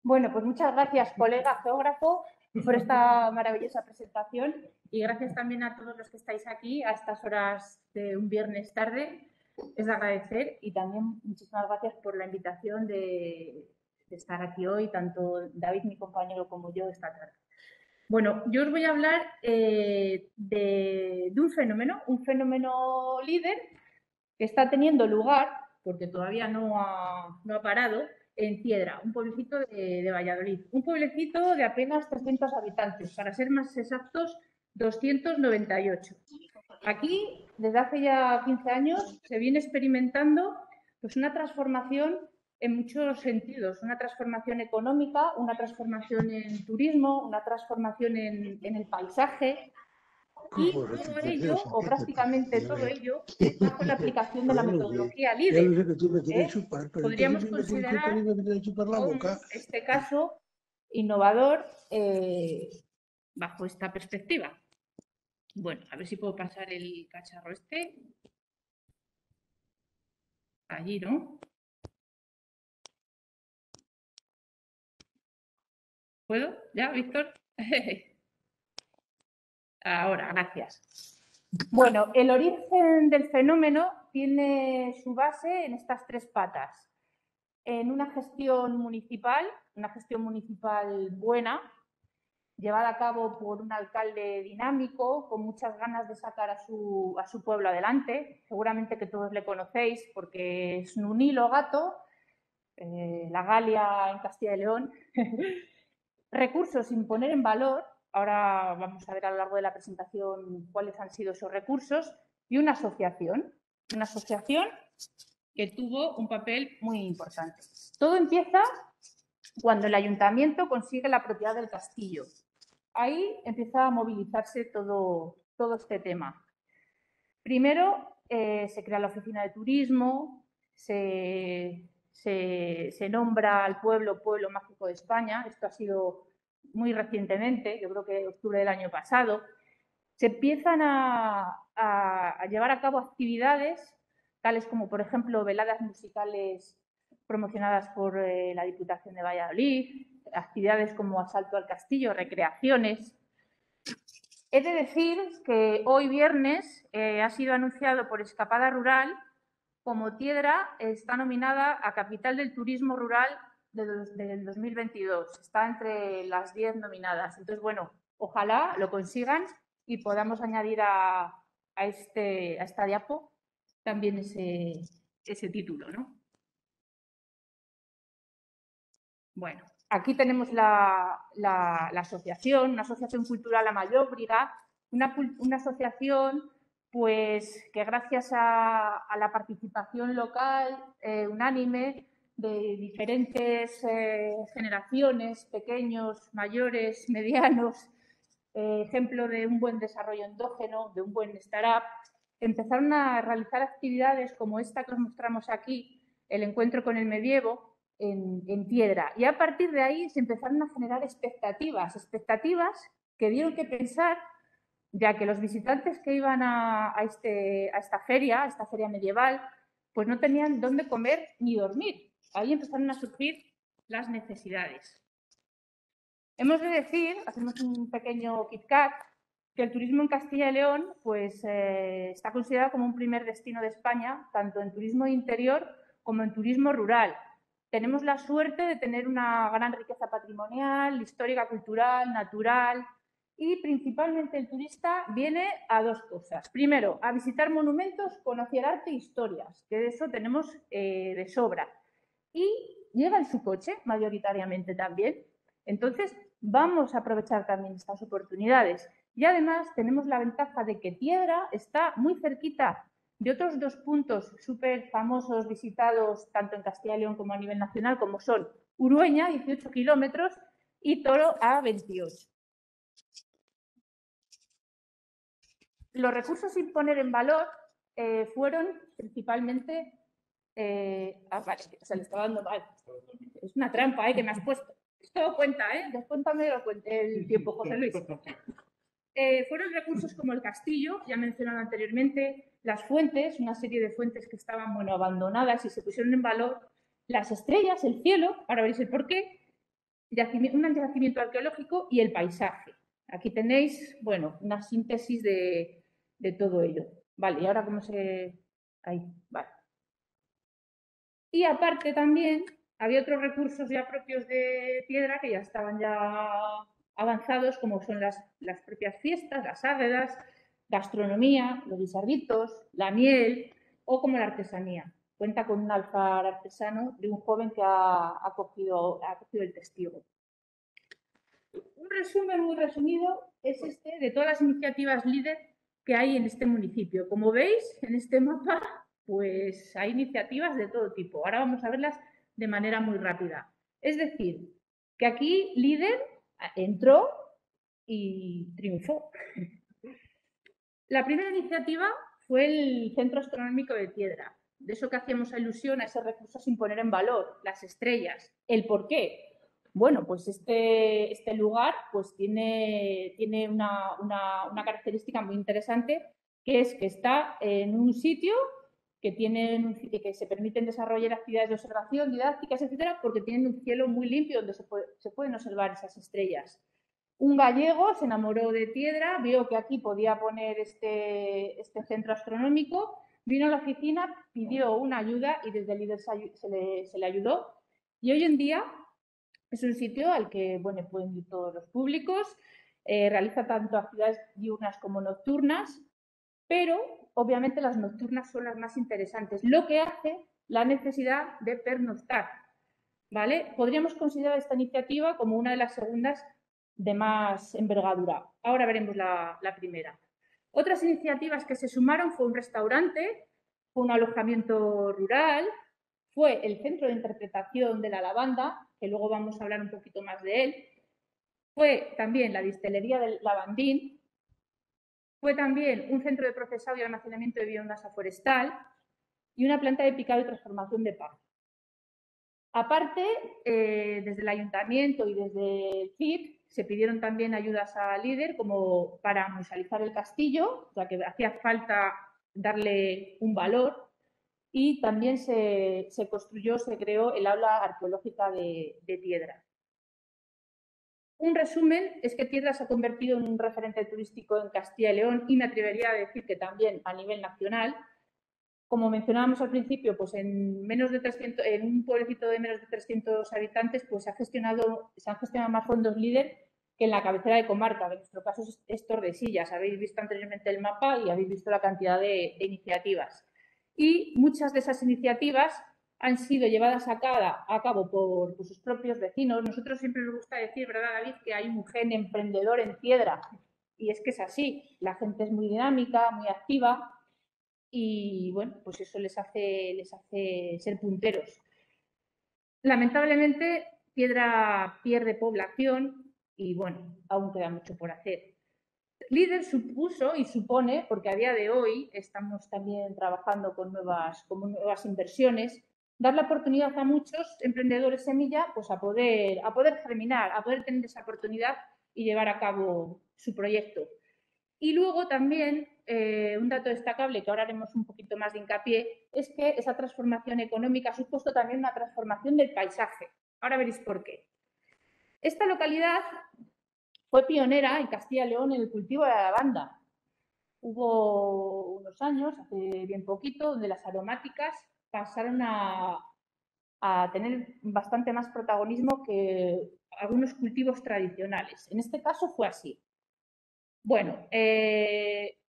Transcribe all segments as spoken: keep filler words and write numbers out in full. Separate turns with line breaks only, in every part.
Bueno, pues muchas gracias, colega geógrafo, por esta maravillosa presentación y gracias también a todos los que estáis aquí a estas horas de un viernes tarde. Es de agradecer y también muchísimas gracias por la invitación de, de estar aquí hoy, tanto David, mi compañero, como yo esta tarde. Bueno, yo os voy a hablar eh, de, de un fenómeno, un fenómeno líder que está teniendo lugar, porque todavía no ha, no ha parado, en Ciedra, un pueblecito de, de Valladolid. Un pueblecito de apenas trescientos habitantes, para ser más exactos, doscientos noventa y ocho. Aquí, desde hace ya quince años, se viene experimentando pues, una transformación en muchos sentidos, una transformación económica, una transformación en turismo, una transformación en, en el paisaje, y todo ello, o prácticamente todo ello, bajo la aplicación de la metodología líder. ¿eh? Podríamos considerar un, este caso innovador eh, bajo esta perspectiva. Bueno, a ver si puedo pasar el cacharro este. Allí, ¿no? ¿Puedo? ¿Ya, Víctor? Ahora, gracias. Bueno, el origen del fenómeno tiene su base en estas tres patas. En una gestión municipal, una gestión municipal buena, llevada a cabo por un alcalde dinámico, con muchas ganas de sacar a su, a su pueblo adelante. Seguramente que todos le conocéis porque es Nunilo Gato, eh, la Galia en Castilla y León. Recursos sin poner en valor, ahora vamos a ver a lo largo de la presentación cuáles han sido esos recursos, y una asociación, una asociación que tuvo un papel muy importante. Todo empieza cuando el ayuntamiento consigue la propiedad del castillo. Ahí empieza a movilizarse todo, todo este tema. Primero eh, se crea la oficina de turismo, se, se, se nombra al pueblo Pueblo Mágico de España. Esto ha sido muy recientemente, yo creo que octubre del año pasado. Se empiezan a, a, a llevar a cabo actividades tales como, por ejemplo, veladas musicales promocionadas por eh, la Diputación de Valladolid, actividades como asalto al castillo, recreaciones. He de decir que hoy viernes eh, ha sido anunciado por Escapada Rural como Ciedra está nominada a Capital del Turismo Rural del dos mil veintidós. Está entre las diez nominadas. Entonces, bueno, ojalá lo consigan y podamos añadir a, a, este, a esta diapo también ese, ese título, ¿no? Bueno, aquí tenemos la, la, la asociación, una asociación cultural Amallóbriga, una, una asociación pues que gracias a, a la participación local eh, unánime de diferentes eh, generaciones, pequeños, mayores, medianos, eh, ejemplo de un buen desarrollo endógeno, de un buen startup, empezaron a realizar actividades como esta que os mostramos aquí, el encuentro con el medievo, en, en Ciedra. Y a partir de ahí se empezaron a generar expectativas, expectativas que dieron que pensar, ya que los visitantes que iban a, a, este, a esta feria, a esta feria medieval, pues no tenían dónde comer ni dormir. Ahí empezaron a surgir las necesidades. Hemos de decir, hacemos un pequeño KitKat, que el turismo en Castilla y León pues, eh, está considerado como un primer destino de España, tanto en turismo interior como en turismo rural. Tenemos la suerte de tener una gran riqueza patrimonial, histórica, cultural, natural, y principalmente el turista viene a dos cosas. Primero, a visitar monumentos, conocer arte e historias, que de eso tenemos eh, de sobra. Y llega en su coche, mayoritariamente también. Entonces, vamos a aprovechar también estas oportunidades. Y además tenemos la ventaja de que Ciedra está muy cerquita de otros dos puntos súper famosos, visitados tanto en Castilla y León como a nivel nacional, como son Urueña, dieciocho kilómetros, y Toro, a veintiocho. Los recursos sin poner en valor eh, fueron principalmente... Eh, ah, vale, se le estaba dando mal. Es una trampa, ¿eh? Que me has puesto. Esto cuenta, ¿eh? Descuéntame el tiempo, José Luis. Eh, fueron recursos como el castillo, ya mencionado anteriormente, las fuentes, una serie de fuentes que estaban, bueno, abandonadas y se pusieron en valor, las estrellas, el cielo, ahora veréis el porqué, un yacimiento arqueológico y el paisaje. Aquí tenéis, bueno, una síntesis de, de todo ello. Vale, y ahora cómo se... Ahí, vale. Y aparte también había otros recursos ya propios de Piedra que ya estaban ya avanzados, como son las, las propias fiestas, las águedas, gastronomía, los guisarditos, la miel o como la artesanía. Cuenta con un alfar artesano de un joven que ha, ha, cogido, ha cogido el testigo. Un resumen muy resumido es este de todas las iniciativas líder que hay en este municipio. Como veis en este mapa, pues hay iniciativas de todo tipo. Ahora vamos a verlas de manera muy rápida. Es decir, que aquí líder entró y triunfó. La primera iniciativa fue el Centro Astronómico de Piedra. De eso que hacíamos alusión a ese recurso sin poner en valor, las estrellas. ¿El por qué? Bueno, pues este, este lugar pues tiene, tiene una, una, una característica muy interesante, que es que está en un sitio que, tienen, que se permiten desarrollar actividades de observación, didácticas, etcétera, porque tienen un cielo muy limpio donde se, puede, se pueden observar esas estrellas. Un gallego se enamoró de Piedra, vio que aquí podía poner este, este centro astronómico, vino a la oficina, pidió una ayuda y desde el líder se le, se le ayudó. Y hoy en día es un sitio al que bueno, pueden ir todos los públicos, eh, realiza tanto actividades diurnas como nocturnas, pero obviamente las nocturnas son las más interesantes, lo que hace la necesidad de pernoctar. ¿Vale? Podríamos considerar esta iniciativa como una de las segundas de más envergadura. Ahora veremos la, la primera. Otras iniciativas que se sumaron fue un restaurante, fue un alojamiento rural, fue el centro de interpretación de la lavanda, que luego vamos a hablar un poquito más de él, fue también la distelería del lavandín, fue también un centro de procesado y almacenamiento de biomasa forestal y una planta de picado y transformación de paja. Aparte, eh, desde el ayuntamiento y desde el C I P se pidieron también ayudas a líder como para musealizar el castillo, ya que hacía falta darle un valor, y también se, se construyó, se creó el aula arqueológica de, de Piedra. Un resumen es que Piedra se ha convertido en un referente turístico en Castilla y León y me atrevería a decir que también a nivel nacional. Como mencionábamos al principio, pues en, menos de trescientos, en un pueblecito de menos de trescientos habitantes pues se, ha gestionado, se han gestionado más fondos líder que en la cabecera de comarca, que en nuestro caso es, es Tordesillas. Habéis visto anteriormente el mapa y habéis visto la cantidad de, de iniciativas. Y muchas de esas iniciativas han sido llevadas a, cada, a cabo por, por sus propios vecinos. Nosotros siempre nos gusta decir, ¿verdad, David?, que hay un gen emprendedor en Piedra. Y es que es así. La gente es muy dinámica, muy activa, y bueno, pues eso les hace, les hace ser punteros. Lamentablemente, Piedra pierde población y bueno, aún queda mucho por hacer. Líder supuso y supone, porque a día de hoy estamos también trabajando con nuevas, con nuevas inversiones, dar la oportunidad a muchos emprendedores semilla pues a poder, a poder germinar, a poder tener esa oportunidad y llevar a cabo su proyecto. Y luego también, eh, un dato destacable que ahora haremos un poquito más de hincapié, es que esa transformación económica ha supuesto también una transformación del paisaje. Ahora veréis por qué. Esta localidad fue pionera en Castilla y León en el cultivo de la lavanda. Hubo unos años, hace bien poquito, donde las aromáticas pasaron a, a tener bastante más protagonismo que algunos cultivos tradicionales. En este caso fue así. Bueno, eh,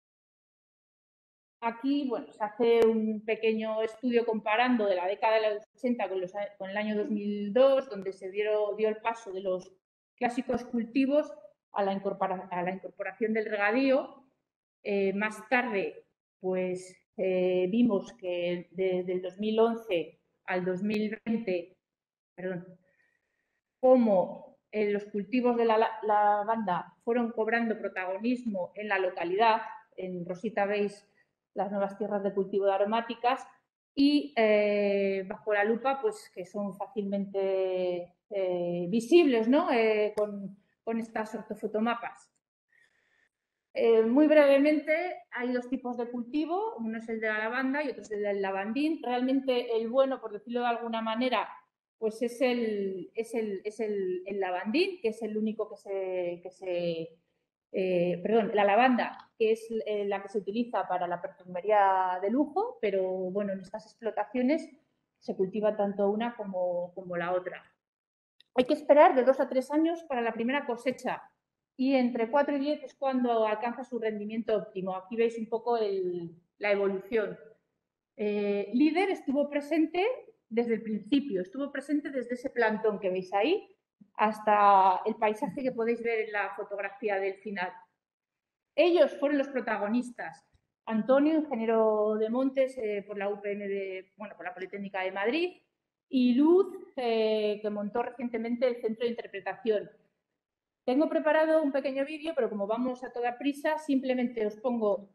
aquí bueno, se hace un pequeño estudio comparando de la década de los ochenta con, los, con el año dos mil dos, donde se dio, dio el paso de los clásicos cultivos a la, incorpora, a la incorporación del regadío. Eh, más tarde, pues eh, vimos que desde el dos mil once al dos mil veinte, perdón, cómo eh, los cultivos de la lavanda fueron cobrando protagonismo en la localidad. En Rosita veis las nuevas tierras de cultivo de aromáticas y eh, bajo la lupa, pues que son fácilmente eh, visibles, ¿no? Eh, con, con estas ortofotomapas. Eh, muy brevemente, hay dos tipos de cultivo, uno es el de la lavanda y otro es el del lavandín. Realmente el bueno, por decirlo de alguna manera, pues es el, es el, es el, el lavandín, que es el único que se... Que se eh, perdón, la lavanda, que es eh, la que se utiliza para la perfumería de lujo, pero bueno, en estas explotaciones se cultiva tanto una como, como la otra. Hay que esperar de dos a tres años para la primera cosecha y entre cuatro y diez es cuando alcanza su rendimiento óptimo. Aquí veis un poco el, la evolución. Eh, Líder estuvo presente desde el principio, estuvo presente desde ese plantón que veis ahí hasta el paisaje que podéis ver en la fotografía del final. Ellos fueron los protagonistas. Antonio, ingeniero de montes eh, por la U P M de, bueno, por la Politécnica de Madrid, y Luz, eh, que montó recientemente el Centro de Interpretación. Tengo preparado un pequeño vídeo, pero como vamos a toda prisa, simplemente os pongo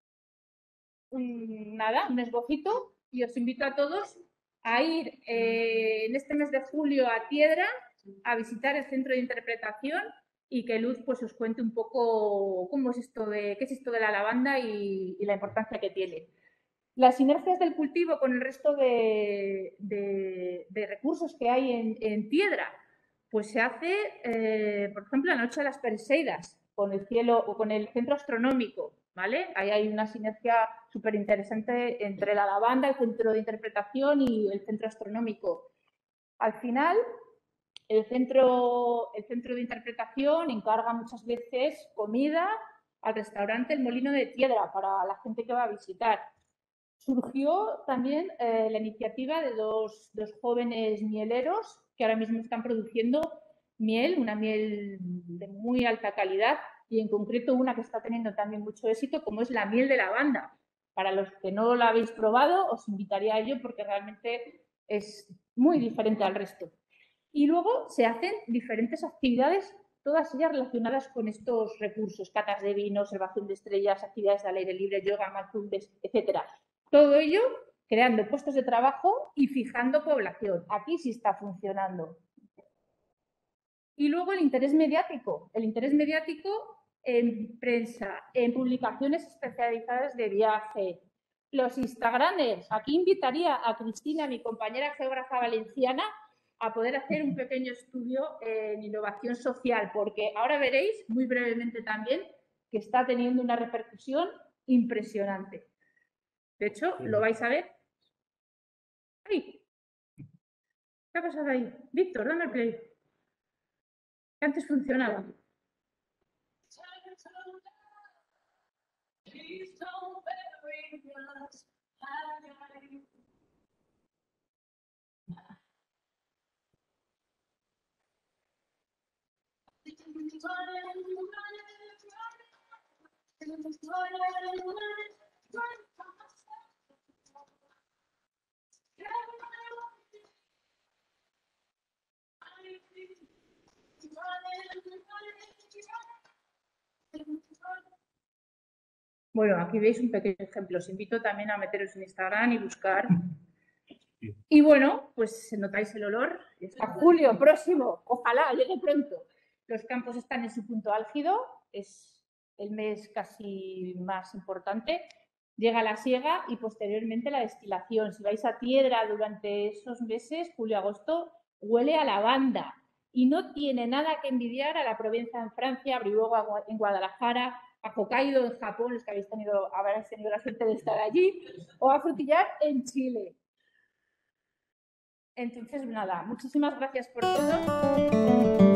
un, nada, un esbocito y os invito a todos a ir eh, en este mes de julio a Tiedra a visitar el Centro de Interpretación y que Luz pues, os cuente un poco cómo es esto de, qué es esto de la lavanda y, y la importancia que tiene. Las sinergias del cultivo con el resto de, de, de recursos que hay en, en Tiedra, pues se hace, eh, por ejemplo, la Noche de las Perseidas, con el cielo o con el centro astronómico, ¿vale? Ahí hay una sinergia súper interesante entre la lavanda, el centro de interpretación y el centro astronómico. Al final, el centro, el centro de interpretación encarga muchas veces comida al restaurante El Molino de Tiedra para la gente que va a visitar. Surgió también eh, la iniciativa de dos, dos jóvenes mieleros que ahora mismo están produciendo miel, una miel de muy alta calidad y en concreto una que está teniendo también mucho éxito, como es la miel de lavanda. Para los que no la habéis probado, os invitaría a ello porque realmente es muy diferente al resto. Y luego se hacen diferentes actividades, todas ellas relacionadas con estos recursos, catas de vino, observación de estrellas, actividades al aire libre, yoga, mindfulness, etcétera. Todo ello creando puestos de trabajo y fijando población. Aquí sí está funcionando. Y luego el interés mediático. El interés mediático en prensa, en publicaciones especializadas de viaje. Los Instagramers. Aquí invitaría a Cristina, mi compañera geógrafa valenciana, a poder hacer un pequeño estudio en innovación social, porque ahora veréis, muy brevemente también, que está teniendo una repercusión impresionante. De hecho, lo vais a ver. ¡Ay! ¿Qué ha pasado ahí? Víctor, dame el play. Que antes funcionaba. Bueno, aquí veis un pequeño ejemplo. Os invito también a meteros en Instagram y buscar. Y bueno, pues notáis el olor. Está julio próximo. Ojalá llegue pronto. Los campos están en su punto álgido. Es el mes casi más importante. Llega la siega y posteriormente la destilación. Si vais a Tiedra durante esos meses, julio-agosto, huele a lavanda. Y no tiene nada que envidiar a la Provenza en Francia, a Brihuega en Guadalajara, a Hokkaido en Japón, los que habéis tenido, habréis tenido la suerte de estar allí, o a Frutillar en Chile. Entonces, nada, muchísimas gracias por todo.